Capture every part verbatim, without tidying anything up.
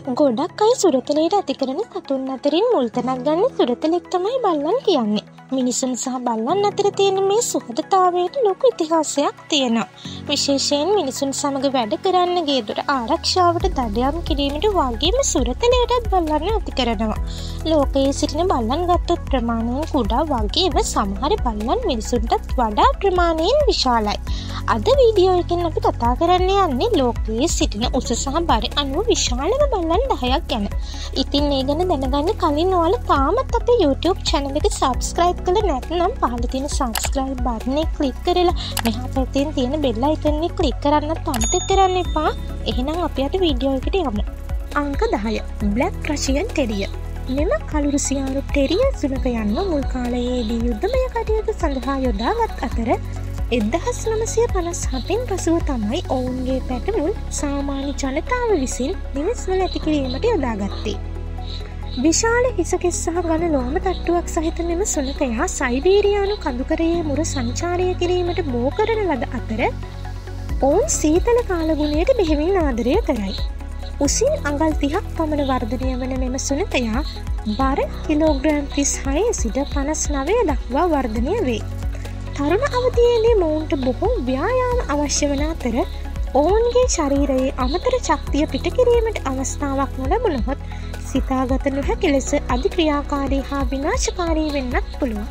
ගොඩක් අය සුරතලයට ඇති කරන සතුන් අතරින් මුල්තැනක් ගන්න සුරතලෙක් තමයි බල්ලන් කියන්නේ. මිනිසුන් සහ බල්ලන් අතර තියෙන මේ සුහදතාවයට ලොකු ඉතිහාසයක් තියෙනවා. විශේෂයෙන් මිනිසුන් සමග වැඩ කරන්න ගේදොර ආරක්ෂාවට දඩයම් කිරීමට වගේම සුරතලයටත් බල්ලන් ඇති කරනවා. ලෝකයේ සිටින බල්ලන් ගත්තොත් ප්‍රමාණයෙන් කුඩා වගේම සමහර බල්ලන් මිනිසුන්ටත් වඩා ප්‍රමාණයෙන් විශාලයි. අද වීඩියෝ එකෙන් අපි කතා කරන්න යන්නේ ලෝකයේ සිටින උස සහ බර අනුව විශාලම බල්ලන් දහයක් ගැන. ඉතින් ඒ ගැන දැනගන්න කලින් ඔයාලා තාමත් අපේ YouTube channel එක subscribe කරලා නැත්නම් පහළ තියෙන subscribe button එක click කරලා මෙහා පැත්තෙන් තියෙන bell icon එක click කරන්නත් අමතක කරන්න එපා. එහෙනම් අපි අද වීඩියෝ එකට යමු. අංක දහය Black Russian Terrier. මෙම කළු රුසියානු ටෙරියර් සුනඛයන්ව මුල් කාලයේදී යුද්ධමය කටයුතු සඳහා යොදාගත් අතර එක්දහස් නවසිය පනස් හතෙන් පසුව තමයි ඔවුන්ගේ පැටමුල් සාමාන්‍ය ජනතාව විසින් නිවෙස්වල ඇති කිරීමට යොදාගත්තේ. විශාල හිසකෙස් සහ ඝන ලෝම තට්ටුවක් සහිත මෙම සුනඛයා සයිබීරියානු කඳුකරයේ මුර සංචාරය කිරීමට බෝ කරන ලද අතර ඔවුන් සීතල කාලගුණයට බෙහෙවින් ආදරය කරයි. උසින් අඟල් තිහක් පමණ වර්ධනය වන මෙම සුනඛයා බර කිලෝග්‍රෑම් තිස්හය සිට පනස් නවය දක්වා වර්ධනය වේ. තරුණ අවධියේදී මොවුන්ට බොහෝ ව්‍යායාම අවශ්‍ය වන අතර ඔවුන්ගේ ශරීරයේ අමතර ශක්තිය පිට කිරීමට අවස්ථාවක් නොලැබුණහොත් සිතාගත නොහැකි ලෙස අධික්‍රියාකාරී හා විනාශකාරී වෙන්නත් පුළුවන්.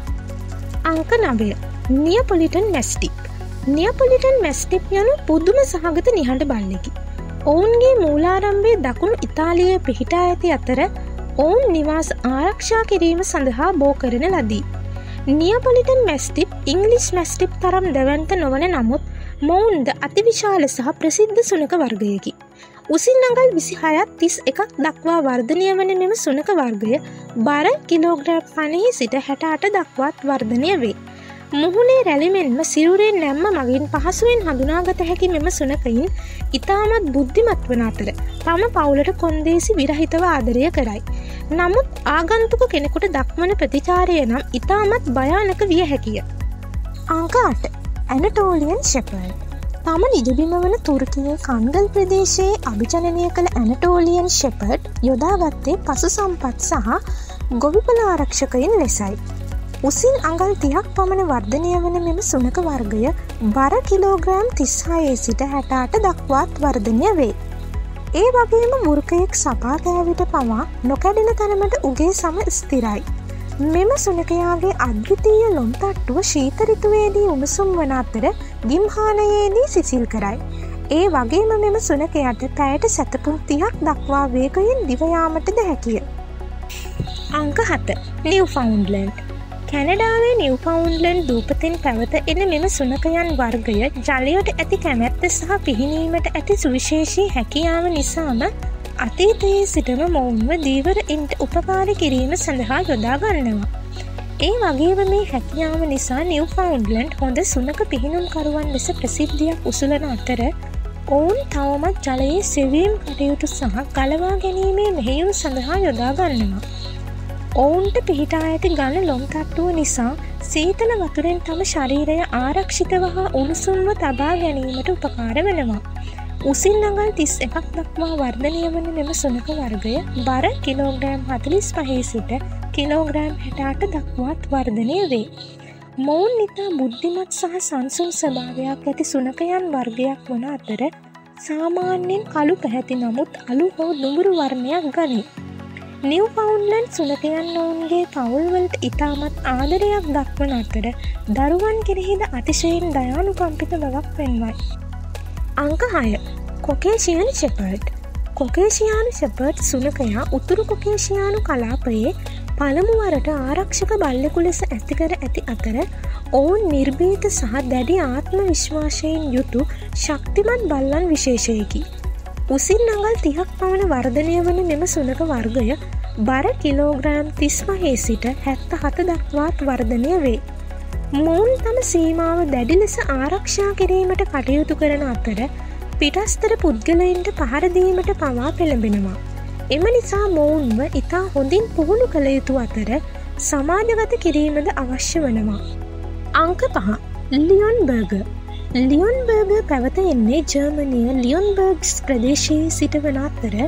අංක නවය නියපොලිටන් මැස්ටිප්. නියපොලිටන් මැස්ටිප් යනු පුදුම සහගත නිහඬ බල්ලෙකි. ඔවුන්ගේ මූලාරම්භයේ දකුණු ඉතාලියේ පිහිටා ඇති අතර ඔවුන් නිවාස ආරක්ෂා කිරීම සඳහා බෝ කරන ලදී. නියපොලිටන් මැස්ටිප් ඉංග්ලිෂ් මැස්ටිප් තරම් දැවන්ත නොවන නමුත් මොවුන්ද අතිවිශාල සහ ප්‍රසිද්ධ සුනඛ වර්ගයකි. උසින් අඟල් විසිහයත් තිස් එකක් දක්වා වර්ධනය වන මෙම සුනඛ වර්ගය බර කිලෝග්‍රෑම් පනහේ සිට හැට අට දක්වාත් වර්ධනය වේ. මුහුණේ රැලිමෙන්ම සිරුරේ නැම්ම මගින් පහසුවෙන් හඳුනාගත හැකි මෙම සුනඛයින් ඉතාමත් බුද්ධිමත් වන අතර තම පවුලට කොන්දේසි විරහිතව ආදරය කරයි. නමුත් ආගන්තුක කෙනෙකුට දක්වන ප්‍රතිචාරය නම් ඉතාමත් භයානක විය හැකිය. අංක අට ඇනටෝලියන් ෂෙපර්ඩ්. තම නිජබිම වන තුර්කියේ කන්ගල් ප්‍රදේශයේ අභිජනනය කළ ඇනටෝලියන් ෂෙපර්ඩ් යොදාගත්තේ පසු සම්පත් සහ ගොවිපල ආරක්ෂකයින් ලෙසයි. උසින් අඟල් තිහක් පමණ වර්ධනය වන මෙම සුනඛ වර්ගය බර කිලෝග්‍රෑම් තිස්හයේ සිට හැට අට දක්වාත් වර්ධනය වේ. ඒ වගේම මුර්කයෙක් සපා කෑවිට පවා නොකැඩෙන තරමට උගේ සම ස්ථිරයි. මෙම සුනඛයාගේ අද්විතීය ලොම් තට්ටුව ශීත ඍතුවේදී උණුසුම් වන අතර ගිම්හානයේදී සිසිල් කරයි. ඒ වගේම මෙම සුනඛයාට පැයට සැතපුම් තිහක් දක්වා වේගයෙන් දිව යාමටද හැකිය. අංක හත නිව්ෆවුන්ඩ්ලන්ඩ්. කැනඩාවේ නිව්ෆවුන්ඩ්ලන්ඩ් දූපතෙන් පැවත එන මෙම සුනඛයන් වර්ගය ජලයට ඇති කැමැත්ත සහ පිහිනීමට ඇති සුවිශේෂී හැකියාව නිසාම අතීතයේ සිටම මොවුන්ව දීවරයින්ට උපකාර කිරීම සඳහා යොදා ගන්නවා. ඒ වගේම මේ හැකියාව නිසා නිව්ෆවුන්ඩ්ලන්ඩ් හොඳ සුනඛ පිහිනුම්කරුවන් ලෙස ප්‍රසිද්ධියක් උසුලන අතර ඔවුන් තවමත් ජලයේ සෙවීම් කටයුතු සහ ගලවා ගැනීමේ මෙහෙයුම් සඳහා යොදා ගන්නවා. ඔවුන්ට පිහිටා ඇති ඝන ලොම් තට්ටුව නිසා සීතල වතුරෙන් තම ශරීරය ආරක්ෂිතව හා උණුසුම්ව තබා ගැනීමට උපකාර වෙනවා. උසින් අඟල් තිස් එකක් දක්වා වර්ධනය වන මෙම සුනඛ වර්ගය බර කිලෝග්‍රෑම් හතළිස් පහේ සිට කිලෝග්‍රෑම් හැට අට දක්වාත් වර්ධනය වේ. මොවුන් ඉතා බුද්ධිමත් සහ සංසුන් ස්වභාවයක් ඇති සුනඛයන් වර්ගයක් වන අතර සාමාන්‍යයෙන් කළු පැහැති නමුත් අලු හෝ දුඹුරු වර්ණයක් ගනී. නිව්ෆවුන්ඩ්ලන්ඩ් සුනඛයන් ඔවුන්ගේ පවුල්වලට ඉතාමත් ආදරයක් දක්වන අතර දරුවන් කෙරෙහිද අතිශයින් දයානුකම්පිත බවක් පෙන්වයි. අංක හය කොකේෂියන් ෂෙපර්ඩ්. කොකේෂියානු ෂෙපර්ඩ් සුනඛයා උතුරු කොකේෂියානු කලාපයේ පළමු වරට ආරක්ෂක බල්ලෙකු ලෙස ඇතිකර ඇති අතර ඔවුන් නිර්භීත සහ දැඩි ආත්ම විශ්වාසයෙන් යුතු ශක්තිමත් බල්ලන් විශේෂයකි. උසින් අඟල් තිහක් පමණ වර්ධනය වන මෙම සුනඛ වර්ගය බර කිලෝග්‍රෑම් තිස් පහේ සිට හැත්ත හත දක්වාත් වර්ධනය වේ. මොවුන් තම සීමාව දැඩි ලෙස ආරක්ෂා කිරීමට කටයුතු කරන අතර පිටස්තර පුද්ගලයින්ට පහරදීමට පවා පෙළඹෙනවා. එම නිසා මොවුන්ව ඉතා හොඳින් පුහුණු කළ යුතු අතර සමාජගත කිරීමද අවශ්‍ය වනවා. අංක පහ ලියොන්බර්ගර්. ලියොන්බර්ගර් පැවත එන්නේ ජර්මනිය ලියොන්බර්ග්ස් ප්‍රදේශයේ සිට වන අතර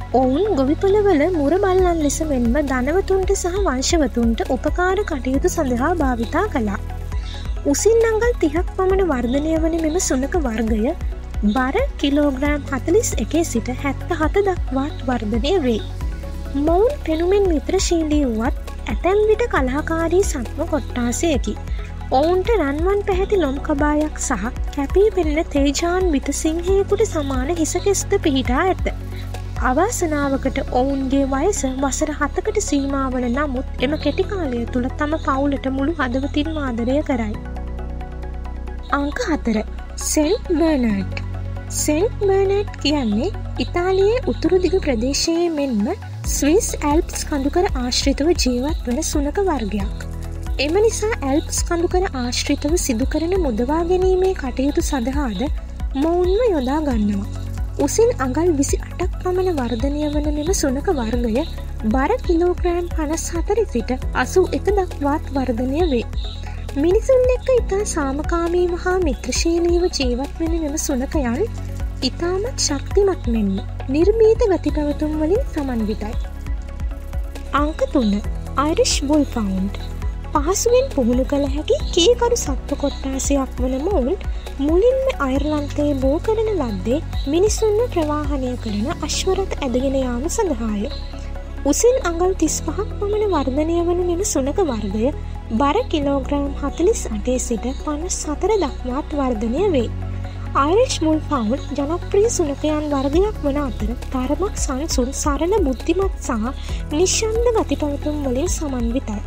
ඔවුන් ගොවිපළවල මුර බල්ලන් ලෙස මෙන්ම ධනවතුන්ට සහ වංශවතුන්ට උපකාර කටයුතු සඳහා භාවිතා කළා. උසින් අඟල් තිහක් පමණ වර්ධනය වන මෙම සුනක වර්ගය බර කිලෝග්‍රෑම් හතළිස් එකේ සිට හැත්ත හත දක්වාත් වර්ධනය වේ. මොවුන් පෙනුමෙන් මිත්‍රශීලී වුවත් ඇතැම් විට කලාකාරී සත්ව කොට්ටාසයකි. ඔවුන්ට රන්වන් පැහැති ලොම් කබායක් සහ කැපී පෙනෙන තේජාන් විත සිංහයකුට සමාන හිසකෙස්ද පිහිටා ඇත. අවාසනාවකට ඔවුන්ගේ වයස වසර හතකට සීමාවන නමුත් එම කෙටිකාලය තුළ තම පවුලට මුළු හදවතින් ආදරය කරයි. අංක හතර සෙන්ට් බර්නඩ්. සෙන්ට් බර්නඩ් කියන්නේ ඉතාලියේ උතුරු දිග ප්‍රදේශයේ මෙන්ම ස්විස් ඇල්ප්ස් කඳුකර ආශ්‍රිතව ජීවත් වන සුනක වර්ගයක්. එම නිසා ඇල්ප්ස් කඳුකර ආශ්‍රිතව සිදුකරන මුදවා ගැනීමේ කටයුතු සඳහාද මොවුන්ම යොදා ගන්නවා. උසින් අඟල් විසි අටක් පමණ වර්ධනය වන මෙම සුනක වර්ගය බර කිලෝග්‍රෑම් පනස් හතර සිට අසූ එක දක්වාත් වර්ධනය වේ. මිනිසුන් එක්ක ඉතා සාමකාමීව හා මිත්‍රශීලීව ජීවත් වෙන මෙම සුනකයන් ඉතාමත් ශක්තිමත් මෙන්ම නිර්මීත ගති පැවතුම් වලින් සමන්විතයි. අංක තුන අයිරිෂ් බුල් ෆවුන්ඩ්. පහසුවෙන් පුහුණු කළ හැකි කීකරු සත්ව කොට්ටාසයක් වන මොවුන් මුලින්ම අයර්ලන්තයේ බෝ කරන ලද්දේ මිනිසුන්ව ප්‍රවාහනය කරන අශ්වරථ ඇදගෙන යාම සඳහාය. උසින් අඟල් තිස් පහක් පමණ වර්ධනය වන මෙම සුනක වර්ගය බර කිලෝග්‍රෑම් හතළිස් අටේ සිට පනස් හතර දක්වාත් වර්ධනය වේ. අයිරිෂ් බුල් ෆවුන්ඩ් ජනප්‍රිය සුනකයන් වර්ගයක් වන අතර තරමක් සංසුන් සරල බුද්ධිමත් සහ නිශ්ශබ්ද ගති පැවතුම් වලින් සමන්විතයි.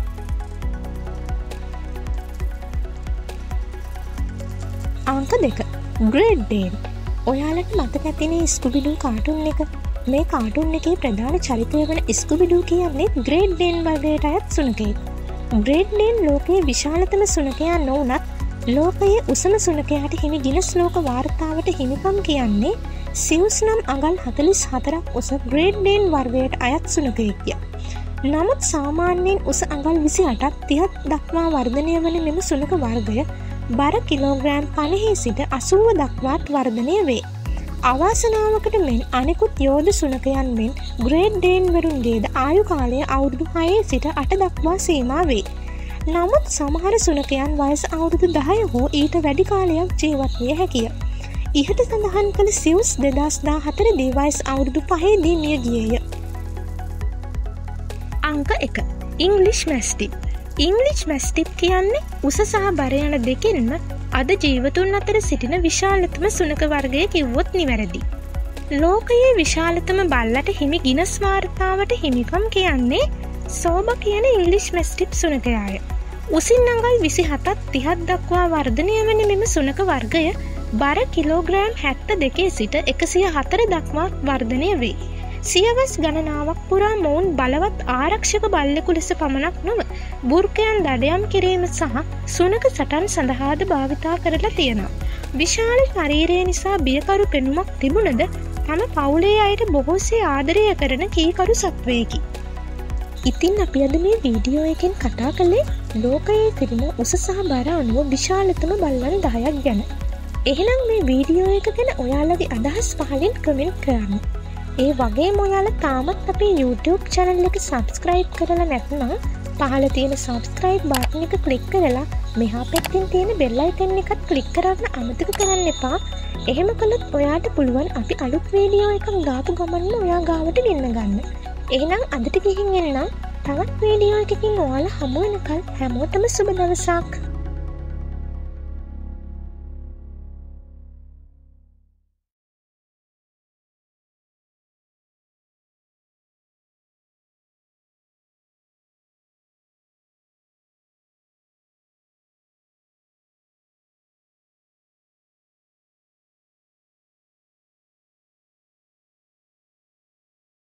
අංක දෙක ග්‍රේට් ඩේන්. ඔයාලට මතක ඇතිනේ ස්කුබිඩූ කාටුන් එක. මේ කාටුන් එකේ ප්‍රධාන චරිතය වන ස්කුබිඩූ කියන්නේ ග්‍රේට් ඩේන් වර්ගයට අයත් සුනකයෙක්. ග්‍රේට් ඩේන් ලෝකයේ විශාලතම සුනකයා නොවුනත් ලෝකයේ උසම සුනකයාට හිමි ගිනස් ලෝක වාර්තාවට හිමිකම් කියන්නේ සිවුස් නම් අඟල් හතළිස් හතරක් උස ග්‍රේට් ඩේන් වර්ගයට අයත් සුනකයෙක්ය. නමුත් සාමාන්‍යයෙන් උස අඟල් විසි අටක් තිහක් දක්වා වර්ධනය වන මෙම සුනක වර්ගය බර කිලෝග්‍රෑම් පනහේ සිට අසූව දක්වාත් වර්ධනය වේ. අවාසනාවකට මෙන් අනෙකුත් යෝධ සුනකයන් මෙන් ග්‍රේට් ඩේන් වරුන්ගේද ආයු කාලය අවුරුදු හයේ සිට අට දක්වා සීමා වේ. නමුත් සමහර සුනකයන් වයස අවුරුදු දහය හෝ ඊට වැඩි කාලයක් ජීවත් විය හැකිය. ඉහත සඳහන් කළ සිවුස් දෙදස් දාහතරදී වයස අවුරුදු පහේදී මිය ගියේය. අංක එක ඉංග්ලිෂ් මැස්ටිප්. ඉංග්ලිෂ් මැස්ටිප් කියන්නේ උස සහ බර යන දෙකින්ම අද ජීවතුන් අතර සිටින විශාලතම සුනක වර්ගය කිව්වොත් නිවැරදි. ලෝකයේ විශාලතම බල්ලට හිමි ගිනස් වාර්තාවට හිමිකම් කියන්නේ සෝබ කියන ඉංග්ලිෂ් මැස්ටිප් සුනකයාය. උසින් අඟල් විසි හතක් තිහක් දක්වා වර්ධනය වන මෙම සුනක වර්ගය බර කිලෝග්‍රෑම් හැත්ත දෙකේ සිට එකසිය හතර දක්වා වර්ධනය වේ. සියවස් ගණනාවක් පුරා මොවුන් බලවත් ආරක්ෂක බල්ලෙකු ලෙස පමණක් නොව බුර්කයන් දඩයම් කිරීම සහ සුනක සටන් සඳහාද භාවිතා කරලා තියෙනවා. විශාල ශරීරය නිසා බියකරු පෙනුමක් තිබුණද තම පවුලේ අයට බොහෝසේ ආදරය කරන කීකරු සත්වයෙකි. ඉතින් අපි අද මේ වීඩියෝ එකෙන් කතා කළේ ලෝකයේ තිබෙන උස සහ බර අනුව විශාලතම බල්ලන් දහයක් ගැන. එහෙනම් මේ වීඩියෝ එක ගැන ඔයාලගේ අදහස් පහලින් කමෙන්ට් කරන්න. ඒ වගේම ඔයාලා තාමත් අපේ YouTube channel එක subscribe කරලා නැත්නම් පහළ තියෙන subscribe button එක click කරලා මෙහා පැත්තෙන් තියෙන bell icon එකත් click කරන්න අමතක කරන්න එපා. එහෙම කළොත් ඔයාට පුළුවන් අපි අලුත් වීඩියෝ එකක් දාපු ගමන්ම ඔයා ගාවට ගෙන්න ගන්න. එහෙනම් අදට ගිහින් එන්නම්. තවත් වීඩියෝ එකකින් ඔයාලා හමු වෙනකල් හැමෝටම සුබ දවසක්.